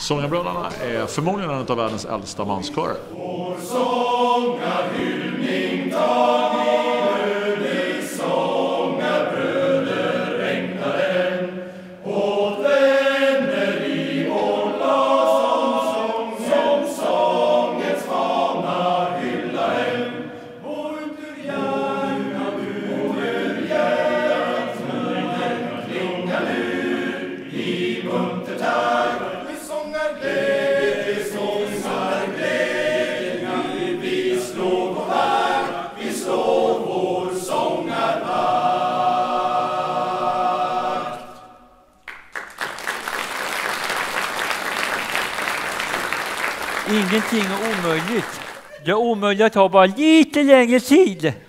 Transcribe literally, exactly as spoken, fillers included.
Sångarbröderna är förmodligen en av världens äldsta manskörer. Vår sångarhyllning tar vi öde, sångarbröder ägnaren, åt vänner i vårt lag, som, som sångens fana hyllaren. Vår ur hjärtat, ur hjärtat, klingar nu i muntertakt. Vi sångar glädje, vi sångar glädje, vi slår vår vakt, vi slår vår sångarvakt. Ingenting är omöjligt. Det omöjliga tar bara lite längre tid.